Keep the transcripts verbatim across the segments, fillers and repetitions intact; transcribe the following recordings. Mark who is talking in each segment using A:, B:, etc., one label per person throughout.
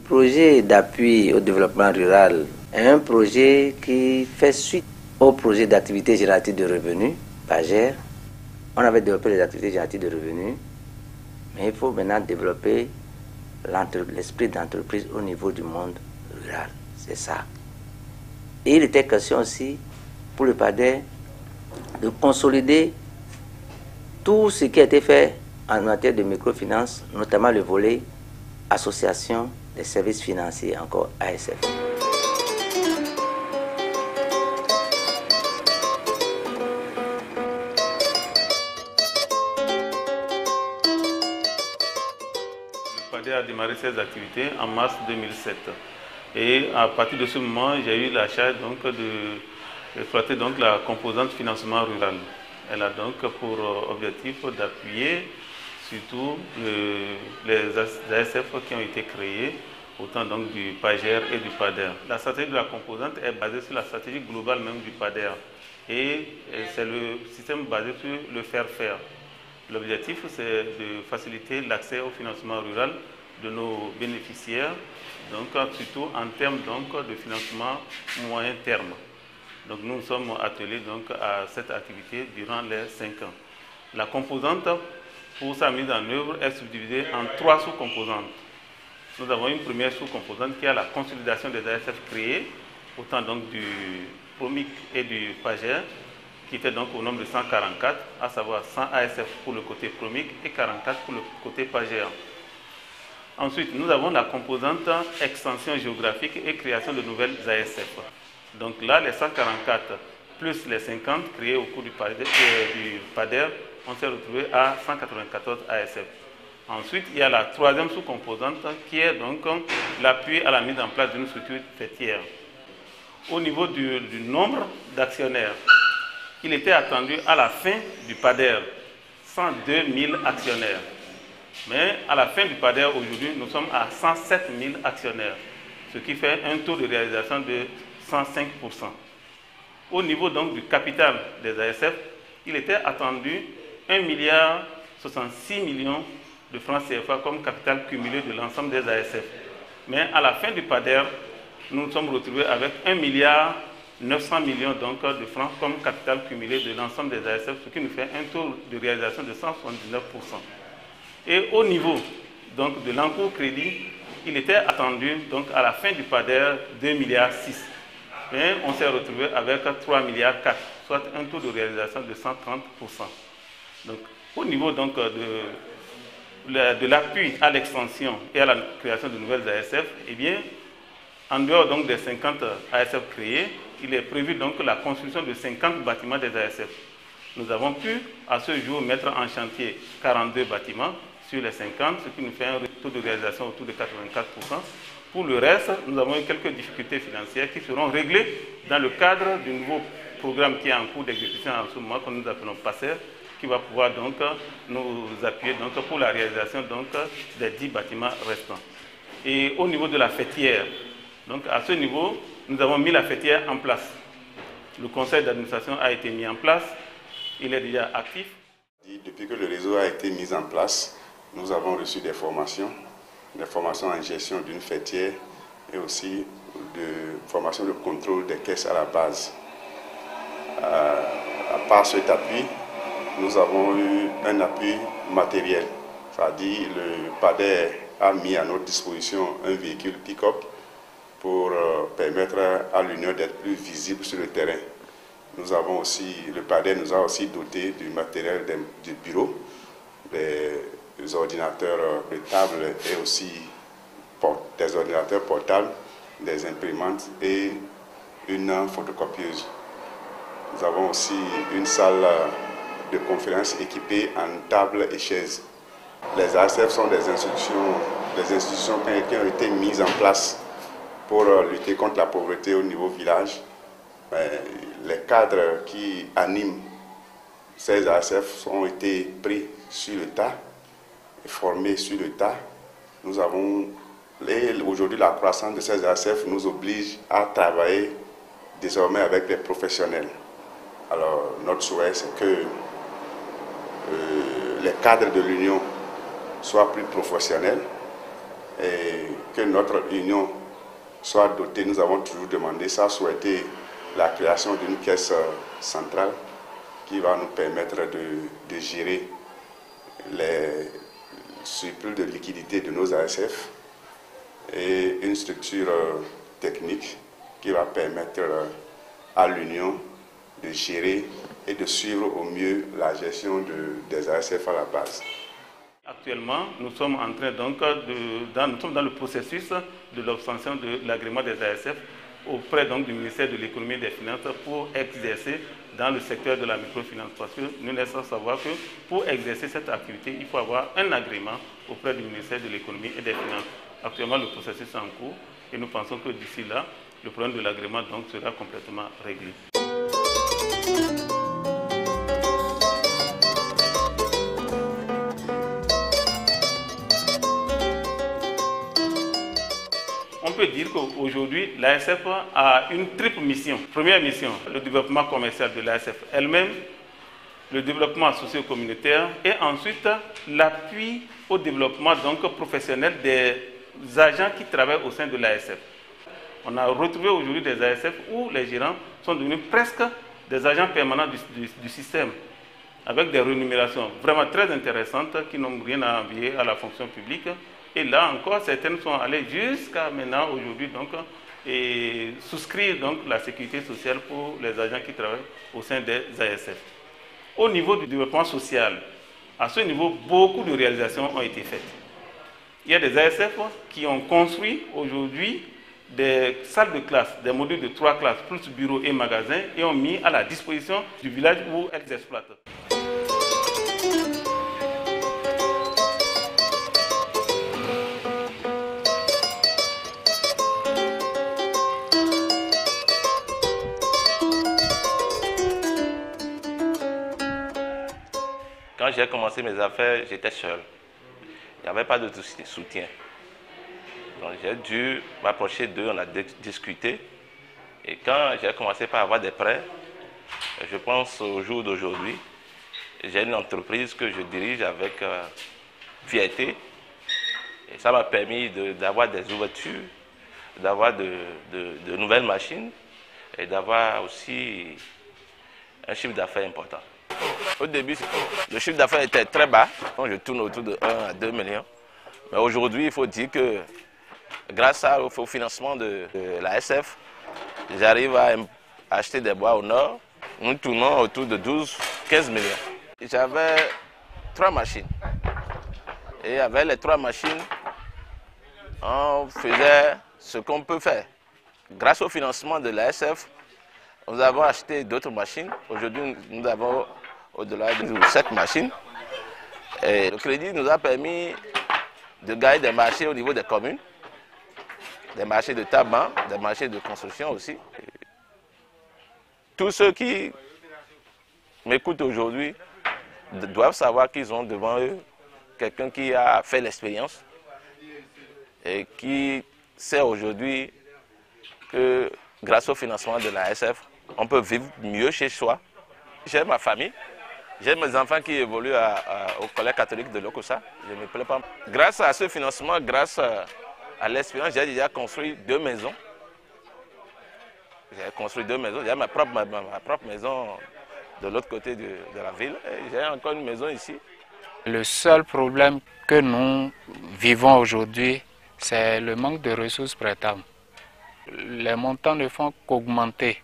A: projet d'appui au développement rural est un projet qui fait suite au projet d'activité générative de revenus, PAGER. On avait développé les activités génératives de revenus, mais il faut maintenant développer l'esprit d'entreprise au niveau du monde rural. C'est ça. Et il était question aussi pour le PADER de consolider tout ce qui a été fait en matière de microfinance, notamment le volet association des services financiers, encore A S F.
B: Le PADER a démarré ses activités en mars deux mille sept. Et à partir de ce moment, j'ai eu la charge donc d'exploiter donc la composante financement rural. Elle a donc pour objectif d'appuyer surtout le, les A S F qui ont été créés, autant donc du PAGER et du PADER. La stratégie de la composante est basée sur la stratégie globale même du PADER. Et c'est le système basé sur le faire-faire. L'objectif, c'est de faciliter l'accès au financement rural de nos bénéficiaires, donc surtout en termes donc, de financement moyen terme. Donc nous sommes attelés donc, à cette activité durant les cinq ans. La composante, pour sa mise en œuvre, est subdivisée en trois sous-composantes. Nous avons une première sous-composante qui est la consolidation des A S F créés, autant donc du PROMIC et du PAGER, qui était donc au nombre de cent quarante-quatre, à savoir cent A S F pour le côté PROMIC et quarante-quatre pour le côté PAGER. Ensuite, nous avons la composante extension géographique et création de nouvelles A S F. Donc là, les cent quarante-quatre plus les cinquante créés au cours du PADER, on s'est retrouvé à cent quatre-vingt-quatorze A S F. Ensuite, il y a la troisième sous-composante qui est donc l'appui à la mise en place d'une structure faîtière. Au niveau du, du nombre d'actionnaires, il était attendu à la fin du PADER cent deux mille actionnaires. Mais à la fin du PADER, aujourd'hui, nous sommes à cent sept mille actionnaires, ce qui fait un taux de réalisation de cent cinq pour cent. Au niveau donc du capital des A S F, il était attendu un milliard soixante-six millions de francs C F A comme capital cumulé de l'ensemble des A S F. Mais à la fin du PADER, nous nous sommes retrouvés avec un milliard neuf cents millions donc, de francs comme capital cumulé de l'ensemble des A S F, ce qui nous fait un taux de réalisation de cent soixante-dix-neuf pour cent. Et au niveau donc, de l'encours crédit, il était attendu donc, à la fin du PADER deux milliards six. Mais on s'est retrouvé avec trois milliards quatre, soit un taux de réalisation de cent trente pour cent. Donc, au niveau donc, de, de l'appui à l'extension et à la création de nouvelles A S F, eh bien, en dehors donc, des cinquante A S F créés, il est prévu donc la construction de cinquante bâtiments des A S F. Nous avons pu, à ce jour, mettre en chantier quarante-deux bâtiments sur les cinquante, ce qui nous fait un taux de réalisation autour de quatre-vingt-quatre pour cent. Pour le reste, nous avons eu quelques difficultés financières qui seront réglées dans le cadre du nouveau programme qui est en cours d'exécution en ce moment, que nous appelons PASSER, qui va pouvoir donc nous appuyer donc pour la réalisation donc des dix bâtiments restants. Et au niveau de la fêtière, donc à ce niveau, nous avons mis la fêtière en place. Le conseil d'administration a été mis en place, il est déjà actif.
C: Depuis que le réseau a été mis en place, nous avons reçu des formations, des formations en gestion d'une fêtière et aussi de formations de contrôle des caisses à la base. Euh, à part cet appui, nous avons eu un appui matériel, c'est-à-dire le PADER a mis à notre disposition un véhicule pick-up pour euh, permettre à l'Union d'être plus visible sur le terrain. Nous avons aussi, le PADER nous a aussi doté du matériel du bureau, des, des ordinateurs de table et aussi des ordinateurs portables, des imprimantes et une photocopieuse. Nous avons aussi une salle de conférence équipée en table et chaises. Les A S F sont des institutions, des institutions qui ont été mises en place pour lutter contre la pauvreté au niveau village. Les cadres qui animent ces A S F ont été pris sur le tas, formés sur le tas. Nous avons, aujourd'hui, la croissance de ces A S F nous oblige à travailler désormais avec des professionnels. Alors, notre souhait, c'est que euh, les cadres de l'Union soient plus professionnels et que notre union soit dotée, nous avons toujours demandé ça, souhaité la création d'une caisse centrale qui va nous permettre de, de gérer les surplus de liquidité de nos A S F et une structure technique qui va permettre à l'Union de gérer et de suivre au mieux la gestion de, des A S F à la base.
B: Actuellement, nous sommes en train donc de, dans, nous sommes dans le processus de l'obtention de l'agrément des A S F auprès donc du ministère de l'économie et des finances pour exercer dans le secteur de la microfinance. Parce que nous laissons savoir que pour exercer cette activité, il faut avoir un agrément auprès du ministère de l'économie et des finances. Actuellement, le processus est en cours et nous pensons que d'ici là, le problème de l'agrément donc sera complètement réglé. On peut dire qu'aujourd'hui, l'A S F a une triple mission. Première mission, le développement commercial de l'A S F elle-même, le développement socio-communautaire et ensuite l'appui au développement donc, professionnel des agents qui travaillent au sein de l'A S F. On a retrouvé aujourd'hui des A S F où les gérants sont devenus presque des agents permanents du, du, du système, avec des rémunérations vraiment très intéressantes qui n'ont rien à envier à la fonction publique. Et là encore, certaines sont allées jusqu'à maintenant, aujourd'hui, donc, et souscrire donc, la sécurité sociale pour les agents qui travaillent au sein des A S F. Au niveau du développement social, à ce niveau, beaucoup de réalisations ont été faites. Il y a des A S F qui ont construit aujourd'hui des salles de classe, des modules de trois classes, plus bureaux et magasins, et ont mis à la disposition du village où elles exploitent.
D: Quand j'ai commencé mes affaires, j'étais seul. Il n'y avait pas de soutien. Donc j'ai dû m'approcher d'eux, on a discuté. Et quand j'ai commencé par avoir des prêts, je pense au jour d'aujourd'hui, j'ai une entreprise que je dirige avec euh, fierté. Et ça m'a permis d'avoir de, des ouvertures, d'avoir de, de, de nouvelles machines et d'avoir aussi un chiffre d'affaires important. Au début, le chiffre d'affaires était très bas, donc je tourne autour de un à deux millions. Mais aujourd'hui, il faut dire que grâce au financement de, de la S F, j'arrive à acheter des bois au nord. Nous tournons autour de douze à quinze millions. J'avais trois machines. Et avec les trois machines, on faisait ce qu'on peut faire. Grâce au financement de la S F, nous avons acheté d'autres machines. Aujourd'hui, nous avons au-delà de sept machines. Et le crédit nous a permis de gagner des marchés au niveau des communes, des marchés de tabac, des marchés de construction aussi. Tous ceux qui m'écoutent aujourd'hui doivent savoir qu'ils ont devant eux quelqu'un qui a fait l'expérience et qui sait aujourd'hui que grâce au financement de la S F, on peut vivre mieux chez soi. J'ai ma famille, j'ai mes enfants qui évoluent à, à, au collège catholique de Lokossa. Je ne me plais pas. Grâce à ce financement, grâce à, à l'expérience, j'ai déjà construit deux maisons. J'ai construit deux maisons. J'ai ma propre, ma, ma propre maison de l'autre côté de, de la ville. J'ai encore une maison ici.
E: Le seul problème que nous vivons aujourd'hui, c'est le manque de ressources prêtables. Les montants ne font qu'augmenter.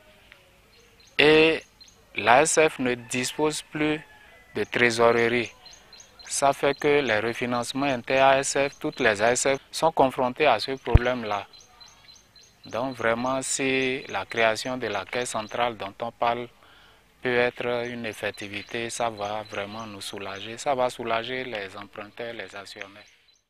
E: Et l'A S F ne dispose plus de trésorerie. Ça fait que les refinancements inter-A S F, toutes les A S F sont confrontés à ce problème-là. Donc vraiment, si la création de la caisse centrale dont on parle peut être une effectivité, ça va vraiment nous soulager. Ça va soulager les emprunteurs, les actionnaires.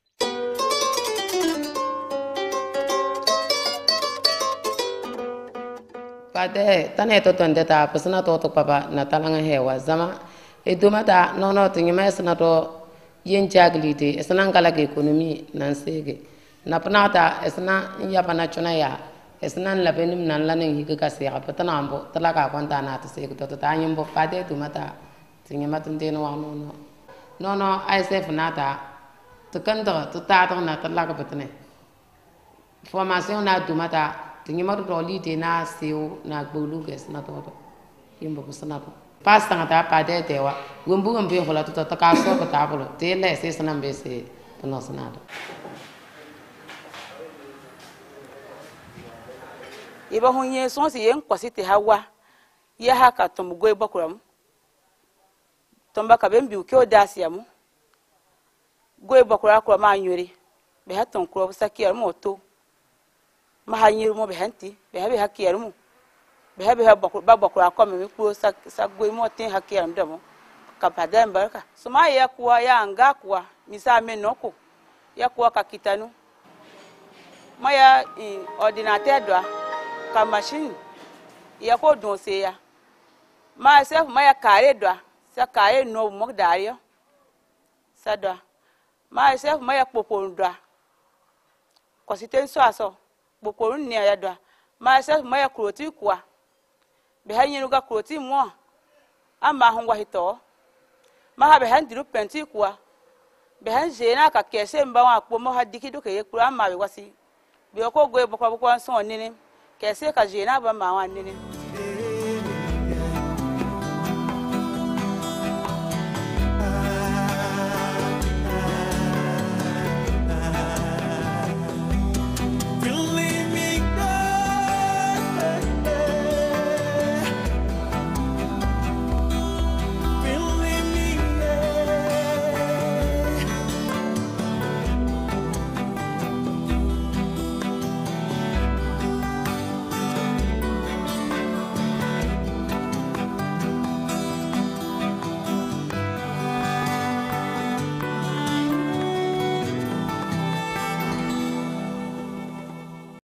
F: Kade tane to tonde ta pasna to to papa na talanga hewa zama e dumata no no tingi mes na to yen jaglite esna ngala ke economy nan sege na panata esna ya pana chuna ya esna la benim nan la ning hika se ga patana ambo talaka kwanta na to sege to to ta nyimbo kade dumata tingi matunde no no no no no I S F nata to kan da to ta ta na ta la ka betne formation na du mata tingi ma do li de na seo na gbolu ges na to to yimbo ko sana to pas tanga ta pa de de wa wumbu wumbu ko la to ta ka so ko ta bolo te le se sana be se no sana to
G: iba hunye so si yen kwasi te hawa ya haka to mugo ibakuram tomba ka ben biu ke odasiamu go ibakura ko ma nyuri be haton ko sakiyar mo to ma hanyir mo be hanti be habe hakiyar mo be habe ha bakura bakura ko me ku sak sak go mo tin hakiyar ndamo ka padan barka suma ya kuwa ya anga kuwa misa me noko ya kuwa ka kitanu maya ordinateur doa ka machine ya ko don se ya ma sef maya kare doa sa kare no mo dario sa doa ma sef maya popon doa ko siten so aso popon ni ya doa ma sef maya kroti kwa be hanyi ga kroti mo ama hongwa hito ma ha be handiru penti kwa be han jena ka kese mba wa po mo ha dikido ke yekura ma be wasi be ko go e bokwa bokwa so nini kese ka jena ba ma wa nini